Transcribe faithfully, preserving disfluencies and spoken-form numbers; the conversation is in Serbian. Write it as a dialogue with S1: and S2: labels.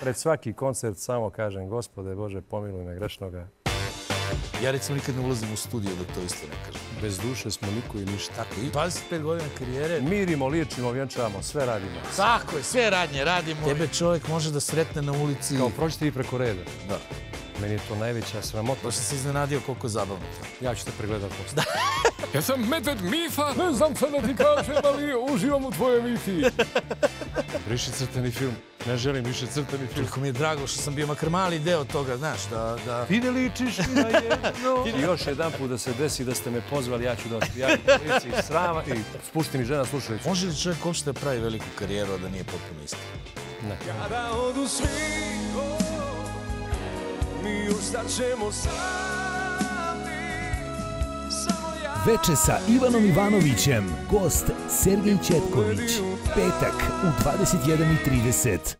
S1: Pred svaki koncert samo kažem, Gospode Bože, pomiluj me grešnoga.
S2: Ja recimo nikad ne ulazim u studio da to isto ne kažem.
S1: Bez duše smo niko i ništa.
S2: Tako, i dvadeset pet godina karijere.
S1: Mirimo, liječimo, vjenčavamo, sve radimo.
S2: Tako je, sve radnje radimo. Tebe čovjek može da sretne na ulici.
S1: Kao prođite vi preko reda.
S2: Da.
S1: Meni je to najveća sramota.
S2: Baš sam se iznenadio koliko je zabavno to.
S1: Ja ću te pregledati posle.
S3: Ja sam Medved Mifa. Ne znam sad da ti kažem, ali uživam u tvojoj Mifi.
S1: Briši crtani film. Ne želim više crtani film.
S2: Koliko mi je drago što sam bio makar mali deo toga, znaš, da... da...
S1: Ti ne ličiš na jedno. I još jedan put da se desi da ste me pozvali, ja ću da vas prijavim policiji srama i spušti mi žena slušalicu.
S2: Može li čovjek uopšte da pravi veliku karijeru, a da nije potpuno isti?
S1: Ne.
S4: Kada odu svi, mi ostaćemo sami, samo ja.
S5: Veče sa Ivanom Ivanovićem, gost Sergej Četković, petak u dvadeset jedan i trideset.